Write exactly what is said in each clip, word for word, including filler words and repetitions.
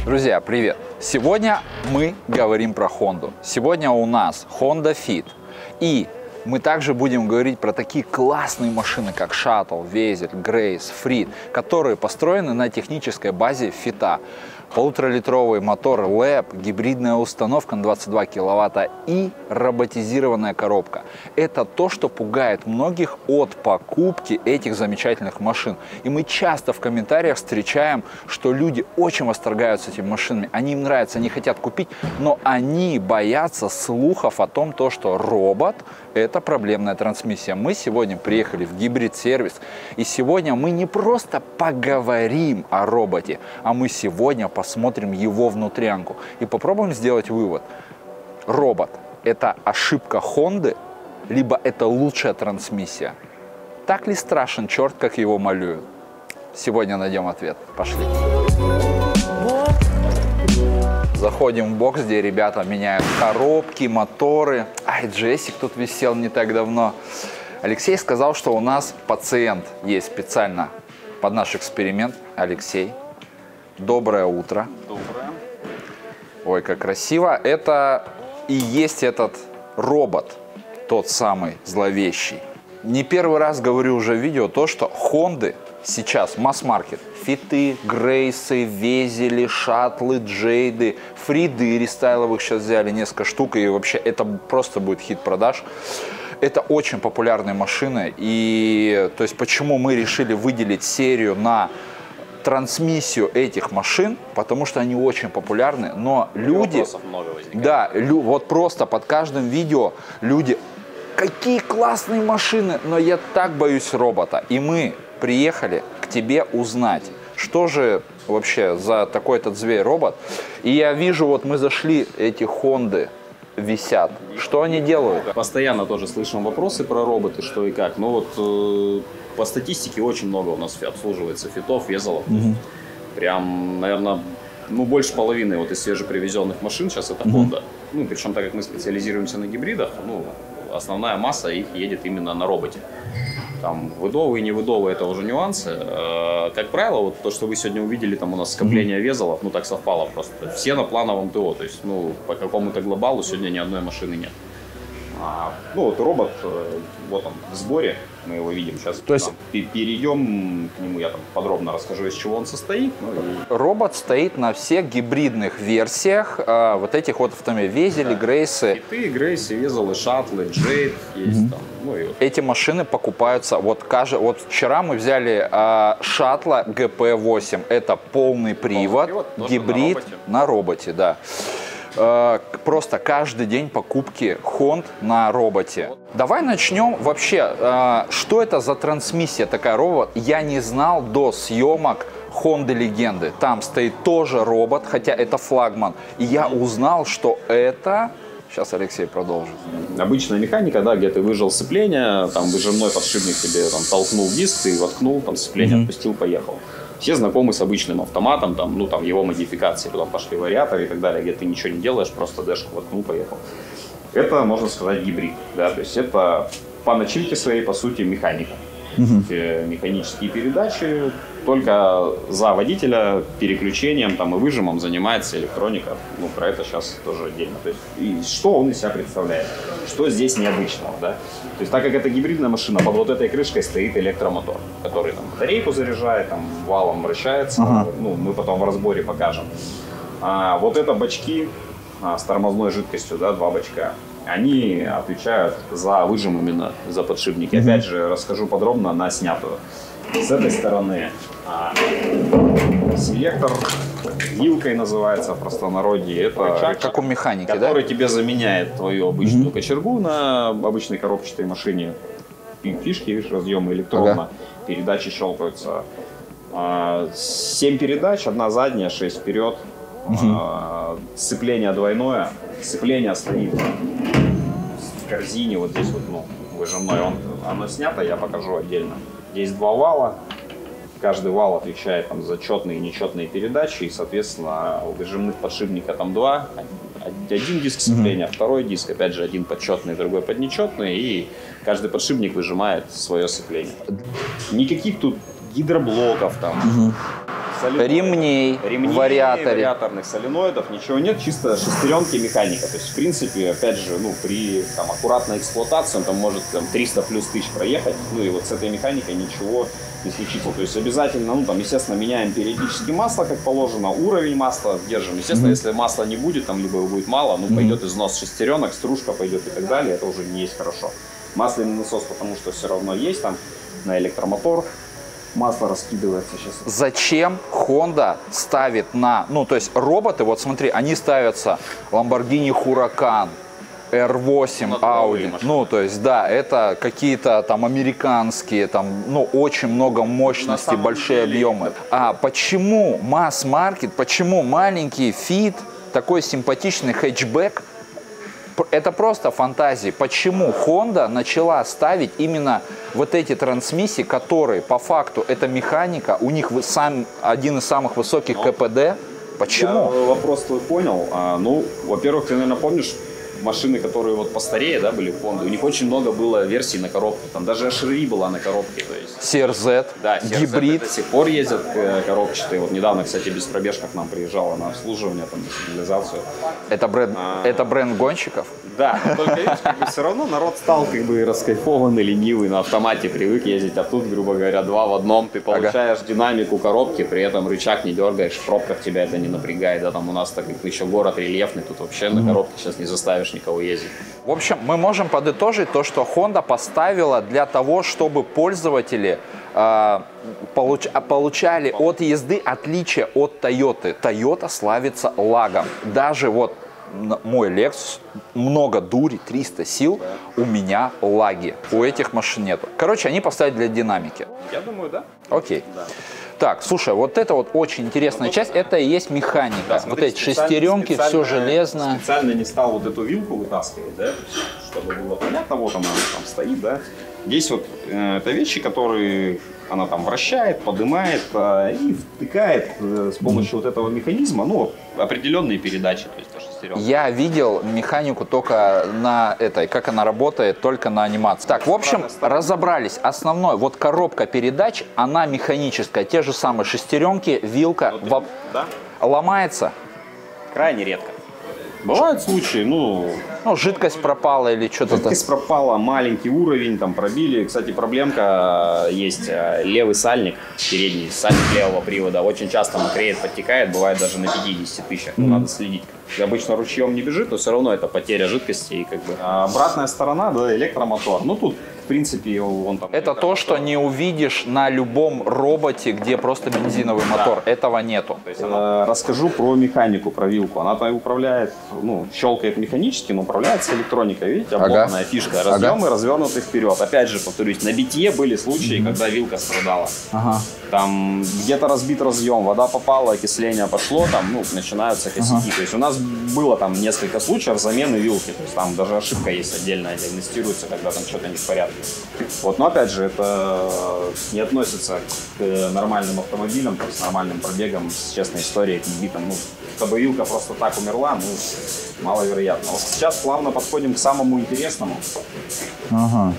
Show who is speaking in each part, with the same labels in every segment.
Speaker 1: Друзья, привет! Сегодня мы говорим про Honda. Сегодня у нас Honda Fit. И мы также будем говорить про такие классные машины, как Shuttle, Vezel, Grace, Freed, которые построены на технической базе Фита. Полуторалитровый мотор лэп, гибридная установка на двадцать два киловатта и роботизированная коробка. Это то, что пугает многих от покупки этих замечательных машин. И мы часто в комментариях встречаем, что люди очень восторгаются этими машинами. Они им нравятся, они хотят купить, но они боятся слухов о том, то, что робот – это проблемная трансмиссия. Мы сегодня приехали в гибрид-сервис, и сегодня мы не просто поговорим о роботе, а мы сегодня посмотрим его внутрянку и попробуем сделать вывод. Робот – это ошибка Honda, либо это лучшая трансмиссия? Так ли страшен черт, как его малюют? Сегодня найдем ответ. Пошли. Заходим в бокс, где ребята меняют коробки, моторы. Ай, Джессик тут висел не так давно. Алексей сказал, что у нас пациент есть специально под наш эксперимент. Алексей, доброе утро.
Speaker 2: Доброе.
Speaker 1: Ой, как красиво. Это и есть этот робот, тот самый зловещий. Не первый раз говорю уже в видео то, что Honda сейчас масс-маркет. Фиты, Грейсы, Везели, Шаттлы, Джейды, Фриды рестайловых сейчас взяли несколько штук. И вообще это просто будет хит продаж. Это очень популярные машины. И то есть почему мы решили выделить серию на трансмиссию этих машин, потому что они очень популярны, но люди,
Speaker 2: много
Speaker 1: да, лю, вот просто под каждым видео люди, какие классные машины, но я так боюсь робота. И мы приехали к тебе узнать, что же вообще за такой этот зверь-робот. И я вижу, вот мы зашли, эти Хонды висят. Что они делают?
Speaker 2: Постоянно тоже слышим вопросы про роботы, что и как. Ну вот э, по статистике очень много у нас обслуживается фитов, везелов. Mm-hmm. Прям, наверное, ну больше половины вот из свежепривезенных машин сейчас это Honda. Mm-hmm. Ну причем так как мы специализируемся на гибридах, ну основная масса их едет именно на роботе. Там выдовые и не выдовые это уже нюансы. Э, как правило, вот то, что вы сегодня увидели, там у нас скопление mm-hmm. везелов, ну так совпало просто. Все на плановом ТО, то есть ну по какому-то глобалу сегодня ни одной машины нет. А, ну вот робот, э, вот он в сборе, мы его видим сейчас.
Speaker 1: То есть
Speaker 2: там, перейдем к нему, я там подробно расскажу, из чего он состоит. Ну, и...
Speaker 1: Робот стоит на всех гибридных версиях э, вот этих вот автомобилей, Везели, да. Грейсы.
Speaker 2: Фиты, Грейсы, Везелы, Шаттлы, Джейд есть mm-hmm. там. Ну, и вот.
Speaker 1: Эти машины покупаются, вот, каждый, вот вчера мы взяли э, Шаттла джи пи восемь, это полный привод, полный привод гибрид на роботе, на роботе да. Просто каждый день покупки Honda на роботе. Давай начнем вообще, что это за трансмиссия такая робот. Я не знал до съемок Honda Легенды. Там стоит тоже робот, хотя это флагман. И я узнал, что это... Сейчас Алексей продолжит.
Speaker 2: Обычная механика, да, где ты выжал сцепление, там выжимной подшипник тебе там толкнул диск, ты воткнул, там сцепление mm-hmm. отпустил, поехал. Все знакомы с обычным автоматом, там, ну, там, его модификации, потом пошли вариаторы и так далее, где ты ничего не делаешь, просто дэшку воткнул, поехал. Это, можно сказать, гибрид, да, то есть это по начинке своей, по сути, механика. Uh-huh. Механические передачи, только за водителя переключением там, и выжимом занимается электроника. Ну, про это сейчас тоже отдельно. То есть, и что он из себя представляет? Что здесь необычного, да? То есть, так как это гибридная машина, под вот этой крышкой стоит электромотор, который там батарейку заряжает, там валом вращается. Uh-huh. Ну, мы потом в разборе покажем. А, вот это бачки а, с тормозной жидкостью, да, два бачка. Они отвечают за выжим именно, за подшипники. Mm-hmm. Опять же, расскажу подробно на снятую. С этой стороны а, селектор, вилкой называется в простонародье. Это
Speaker 1: рычаг, как у механики,
Speaker 2: который
Speaker 1: да?
Speaker 2: тебе заменяет твою обычную
Speaker 1: Mm-hmm.
Speaker 2: кочергу на обычной коробчатой машине. Фишки, видишь, разъемы электронно, ага. передачи щелкаются. А, семь передач, одна задняя, шесть вперед. Mm-hmm. Сцепление двойное. Сцепление стоит в корзине, вот здесь вот, ну, выжимной, он, оно снято, я покажу отдельно. Здесь два вала, каждый вал отвечает там, за четные и нечетные передачи, и, соответственно, у выжимных подшипника там два, один диск сцепления, mm-hmm. второй диск, опять же, один подчетный, другой поднечетный, и каждый подшипник выжимает свое сцепление. Никаких тут гидроблоков там. Mm-hmm. Соленоиды.
Speaker 1: ремней,
Speaker 2: Ремней,
Speaker 1: вариаторе.
Speaker 2: вариаторных соленоидов, ничего нет, чисто шестеренки механика. То есть, в принципе, опять же, ну, при там, аккуратной эксплуатации он там может там, триста плюс тысяч проехать. Ну и вот с этой механикой ничего не случится. То есть обязательно, ну там, естественно, меняем периодически масло, как положено, уровень масла держим. Естественно, mm-hmm. если масла не будет, там либо его будет мало, ну mm-hmm. пойдет износ шестеренок, стружка пойдет и так далее, это уже не есть хорошо. Масляный насос, потому что все равно есть там на электромотор. Масло раскидывается сейчас.
Speaker 1: Зачем Honda ставит на... Ну, то есть роботы, вот смотри, они ставятся Lamborghini Huracan, эр восемь, Audi. Ну, то есть, да, это какие-то там американские, там, ну, очень много мощности, большие деле... объемы. А почему масс-маркет, почему маленький Fit, такой симпатичный хэтчбэк, это просто фантазии. Почему Honda начала ставить именно вот эти трансмиссии, которые по факту это механика, у них сам, один из самых высоких Но КПД? Почему?
Speaker 2: Я вопрос твой понял. А, ну, во-первых, ты, наверное, помнишь машины, которые вот постарее, да, были Honda, у них очень много было версий на коробке. Там даже эйч эр и была на коробке. То есть,
Speaker 1: си эр зет,
Speaker 2: да,
Speaker 1: гибрид.
Speaker 2: До сих пор ездят коробчатые. Вот недавно, кстати, без пробежка к нам приезжала на обслуживание, там, на сигнализацию.
Speaker 1: Это бренд, а, это бренд гонщиков?
Speaker 2: Да, но только видишь, как бы все равно народ стал как бы раскайфованный, ленивый, на автомате привык ездить, а тут, грубо говоря, два в одном. Ты получаешь ага. динамику коробки, при этом рычаг не дергаешь, в пробках тебя это не напрягает. Да, там у нас так как еще город рельефный, тут вообще mm-hmm. на коробке сейчас не заставишь никого ездить.
Speaker 1: В общем, мы можем подытожить то, что Honda поставила для того, чтобы пользователи э, получ, получали от езды отличие от Toyota. Toyota славится лагом. Даже вот мой Lexus, много дури, триста сил, у меня лаги. У этих машин нету. Короче, они поставили для динамики.
Speaker 2: Я думаю, да.
Speaker 1: Окей. Да. Так, слушай, вот это вот очень интересная часть, это и есть механика. Да, смотри, вот эти шестеренки, все железно.
Speaker 2: Специально не стал вот эту вилку вытаскивать, да, чтобы было понятно, вот она там стоит, да. Здесь вот э, это вещи, которые она там вращает, поднимает э, и втыкает э, с помощью mm-hmm. вот этого механизма, ну, определенные передачи, то есть шестеренки.
Speaker 1: Я видел механику только на этой, как она работает, только на анимации. Так, в общем, разобрались. Основной, вот коробка передач, она механическая, те же самые шестеренки, вилка, вот, в... да? Ломается?
Speaker 2: Крайне редко. Бывают случаи, ну...
Speaker 1: Ну, жидкость пропала или что-то...
Speaker 2: Жидкость пропала, маленький уровень, там пробили. Кстати, проблемка есть. Левый сальник, передний сальник левого привода, очень часто накреет, подтекает, бывает даже на пятидесяти тысячах. Mm-hmm. Надо следить. Обычно ручьем не бежит, но все равно это потеря жидкости. И как бы... а обратная сторона, да, электромотор. Ну, тут, в принципе, он там...
Speaker 1: Это то, что не увидишь на любом роботе, где просто бензиновый мотор. Да. Этого нету.
Speaker 2: То есть, она... Расскажу про механику, про вилку. Она там управляет, ну, щелкает механически, но управляется электроникой. Видите, обломанная ага. фишка. Разъемы ага. развернуты вперед. Опять же, повторюсь, на битье были случаи, mm-hmm. когда вилка страдала. Ага. Там где-то разбит разъем, вода попала, окисление пошло, там, ну, начинаются косяки. Ага. То есть у нас было там несколько случаев замены вилки. То есть там даже ошибка есть отдельная, диагностируется, когда там что-то не в порядке. Вот, но опять же, это не относится к нормальным автомобилям, то есть нормальным пробегам с честной историей, к битам. Ну, чтобы вилка просто так умерла, ну, маловероятно. Вот сейчас плавно подходим к самому интересному.
Speaker 1: Ага.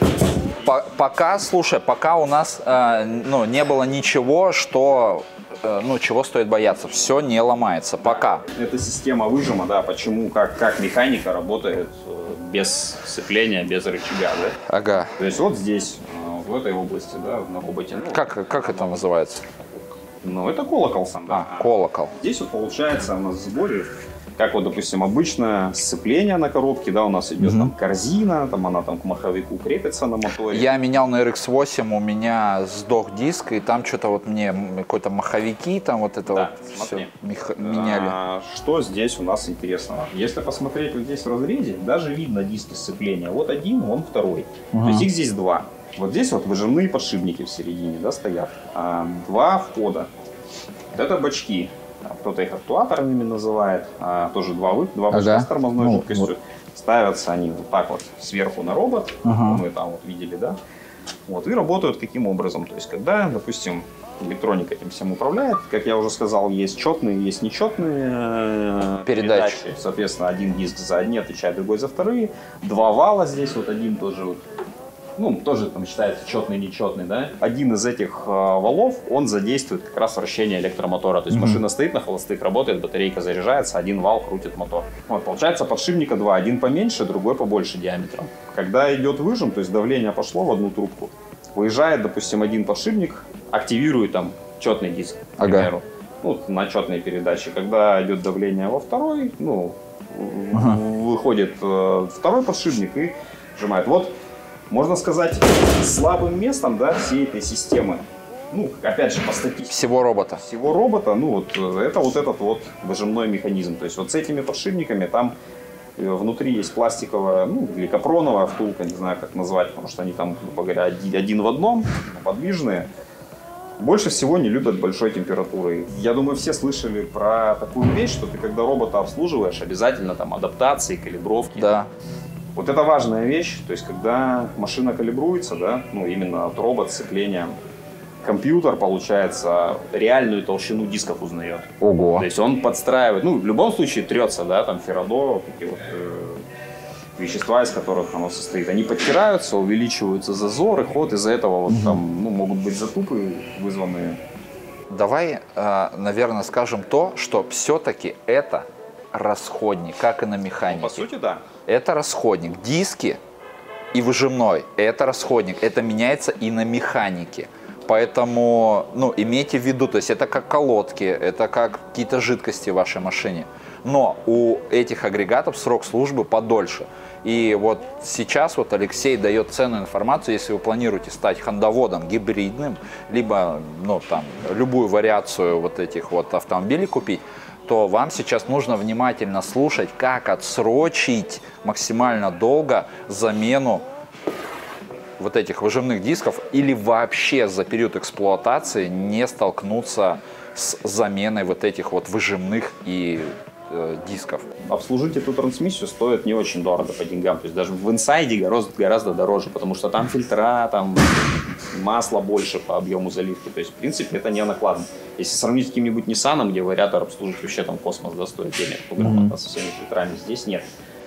Speaker 1: Пока, слушай, пока у нас э, ну, не было ничего, что, э, ну, чего стоит бояться. Все не ломается. Пока.
Speaker 2: Это система выжима, да, почему, как, как механика работает без сцепления, без рычага, да?
Speaker 1: Ага.
Speaker 2: То есть вот здесь, в этой области, да, на роботе. Ну,
Speaker 1: как, как это называется?
Speaker 2: Ну, это колокол сам, да.
Speaker 1: А, колокол.
Speaker 2: Здесь вот получается у нас в сборе, как вот, допустим, обычное сцепление на коробке, да, у нас идет mm-hmm. там корзина, там она там к маховику крепится на моторе.
Speaker 1: Я менял на эр икс восемь, у меня сдох диск, и там что-то вот мне какой-то маховики, там вот это да, вот все мех... меняли.
Speaker 2: А, что здесь у нас интересного? Если посмотреть вот здесь в разрезе, даже видно диски сцепления. Вот один, вон второй. Mm-hmm. То есть их здесь два. Вот здесь вот выжимные подшипники в середине, да, стоят. А, два входа. Вот это бачки. Кто-то их актуаторами называет. А, тоже два, два бачка ага. с тормозной ну, жидкостью. Вот. Ставятся они вот так вот сверху на робот. Ага. Мы там вот видели, да. Вот, и работают каким образом. То есть, когда, допустим, электроника этим всем управляет, как я уже сказал, есть четные, есть нечетные передачи. передачи. Соответственно, один диск за одни отвечает, другой за вторые. Два вала здесь, вот один тоже вот ну, тоже там считается четный, нечетный, да. Один из этих э, валов, он задействует как раз вращение электромотора. То есть mm-hmm. машина стоит на холостых, работает, батарейка заряжается, один вал крутит мотор. Вот, получается, подшипника два, один поменьше, другой побольше диаметром. Когда идет выжим, то есть давление пошло в одну трубку, выезжает, допустим, один подшипник, активирует там четный диск, к примеру, ага. ну, на четной передаче. Когда идет давление во второй, ну, ага. выходит э, второй подшипник и сжимает. Вот, можно сказать, слабым местом, да, всей этой системы, ну, опять же, по статистике.
Speaker 1: Всего робота.
Speaker 2: Всего робота, ну, вот, это вот этот вот выжимной механизм. То есть вот с этими подшипниками там внутри есть пластиковая, ну, или капроновая втулка, не знаю, как назвать, потому что они там, грубо говоря, один, один в одном, подвижные. Больше всего не любят большой температуры. Я думаю, все слышали про такую вещь, что ты, когда робота обслуживаешь, обязательно там адаптации, калибровки.
Speaker 1: Да.
Speaker 2: Вот это важная вещь, то есть когда машина калибруется, да, ну именно от робот сцепления, компьютер, получается, реальную толщину дисков узнает.
Speaker 1: Ого.
Speaker 2: То есть он подстраивает, ну в любом случае трется, да, там феррадо, такие вот э, вещества, из которых оно состоит, они подтираются, увеличиваются зазоры, ход, из-за этого вот там, ну, могут быть затупы вызванные.
Speaker 1: Давай, наверное, скажем то, что все-таки это расходник, как и на механике.
Speaker 2: Ну, по сути, да.
Speaker 1: Это расходник. Диски и выжимной – это расходник. Это меняется и на механике. Поэтому, ну, имейте в виду, то есть это как колодки, это как какие-то жидкости в вашей машине. Но у этих агрегатов срок службы подольше. И вот сейчас вот Алексей дает ценную информацию, если вы планируете стать хондоводом гибридным, либо, ну, там, любую вариацию вот этих вот автомобилей купить, то вам сейчас нужно внимательно слушать, как отсрочить максимально долго замену вот этих выжимных дисков или вообще за период эксплуатации не столкнуться с заменой вот этих вот выжимных и э, дисков.
Speaker 2: Обслужить эту трансмиссию стоит не очень дорого по деньгам, то есть даже в инсайде гораздо, гораздо дороже, потому что там фильтра, там масла больше по объему заливки, то есть в принципе это не накладно. Если сравнить с каким-нибудь Ниссаном, где вариатор обслужить вообще там космос, да, стоит денег, mm-hmm. со всеми фильтрами, здесь нет.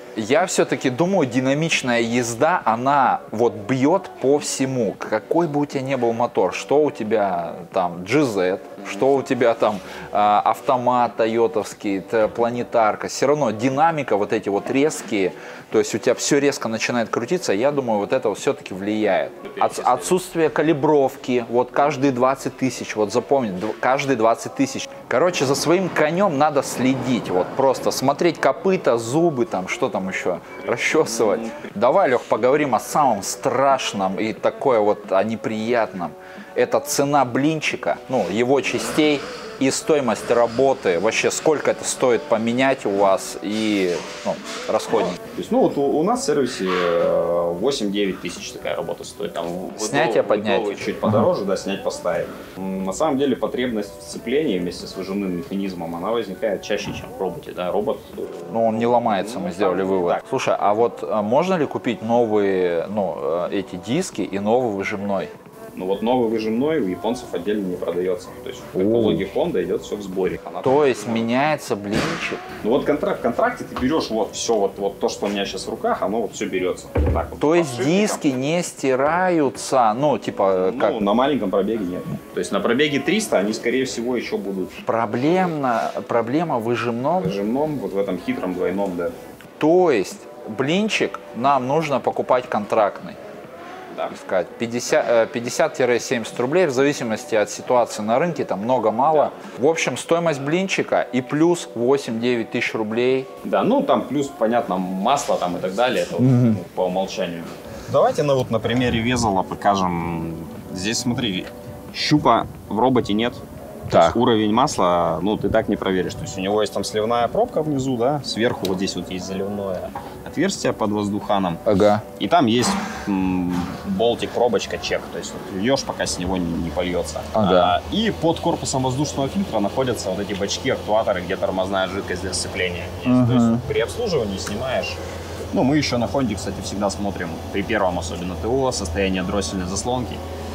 Speaker 1: Я все-таки думаю, динамичная езда, она вот бьет по всему. Какой бы у тебя ни был мотор, что у тебя там джи зет, mm-hmm. что у тебя там а, автомат тойотовский, планетарка, все равно динамика, вот эти вот резкие, то есть у тебя все резко начинает крутиться, я думаю, вот это все-таки влияет. От, отсутствие калибровки, вот каждые двадцать тысяч, вот запомни, каждые двадцать тысяч. Короче, за своим конем надо следить, вот просто смотреть копыта, зубы, там, что там еще, расчесывать. Давай, Лех, поговорим о самом страшном и такое вот о неприятном. Это цена блинчика, ну, его частей и стоимость работы. Вообще, сколько это стоит поменять у вас и, ну, расходник?
Speaker 2: То есть, ну, вот у, у нас в сервисе восемь-девять тысяч такая работа стоит. Там,
Speaker 1: снятие, поднятие.
Speaker 2: Чуть подороже, ага. да, снять, поставить. На самом деле, потребность в сцеплении вместе с выжимным механизмом, она возникает чаще, чем в роботе, да, робот...
Speaker 1: Ну, он не ломается,
Speaker 2: ну,
Speaker 1: мы сделали
Speaker 2: там,
Speaker 1: вывод.
Speaker 2: Так.
Speaker 1: Слушай, а вот можно ли купить новые, ну, эти диски и новый выжимной?
Speaker 2: Ну вот новый выжимной у японцев отдельно не продается. То есть в экологии Honda идет все в сборе. Она
Speaker 1: то там, есть ну, меняется блинчик?
Speaker 2: Ну вот контракт, в контракте ты берешь вот все, вот, вот то, что у меня сейчас в руках, оно вот все берется. Вот так вот.
Speaker 1: То есть диски не стираются, ну типа как?
Speaker 2: Ну на маленьком пробеге нет. То есть на пробеге триста они скорее всего еще будут.
Speaker 1: Проблемно, проблема в выжимном? В
Speaker 2: выжимном, вот в этом хитром двойном, да.
Speaker 1: То есть блинчик нам нужно покупать контрактный?
Speaker 2: Да.
Speaker 1: Искать пятьдесят-семьдесят рублей в зависимости от ситуации на рынке, там много-мало. Да. В общем, стоимость блинчика и плюс восемь-девять тысяч рублей.
Speaker 2: Да, ну там плюс, понятно, масло там и так далее, это mm-hmm. вот, по умолчанию. Давайте ну, вот на примере Везела покажем. Здесь смотри, щупа в роботе нет. Так. Уровень масла, ну, ты так не проверишь. То есть у него есть там сливная пробка внизу, да, сверху вот здесь вот есть заливное отверстие под воздуханом.
Speaker 1: Ага.
Speaker 2: И там есть м, болтик, пробочка, чек. То есть вот, льешь, пока с него не, не польется.
Speaker 1: Ага.
Speaker 2: А, и под корпусом воздушного фильтра находятся вот эти бачки, актуаторы, где тормозная жидкость для сцепления. Ага. То есть при обслуживании снимаешь. Ну, мы еще на Хонде, кстати, всегда смотрим при первом особенно ТО состояние дроссельной заслонки.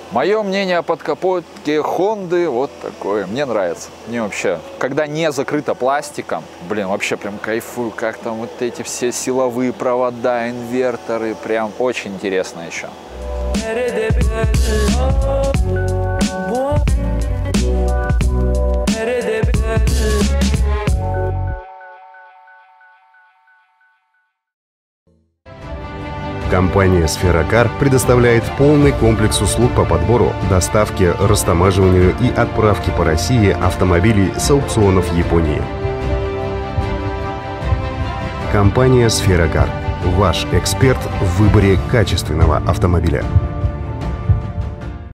Speaker 1: Мое мнение о подкапотке Хонды вот такое. Мне нравится. Мне вообще, когда не закрыто пластиком, блин, вообще прям кайфую, как там вот эти все силовые провода, инверторы, прям очень интересно еще.
Speaker 3: Компания «Сферокар» предоставляет полный комплекс услуг по подбору, доставке, растамаживанию и отправке по России автомобилей с аукционов Японии. Компания «Сферокар» – ваш эксперт в выборе качественного автомобиля.